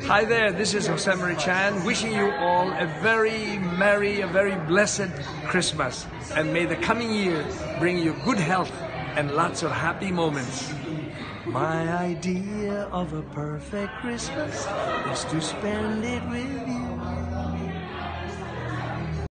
Hi there, this is Jose Marie Chan, wishing you all a very merry, a very blessed Christmas. And may the coming year bring you good health and lots of happy moments. My idea of a perfect Christmas is to spend it with you.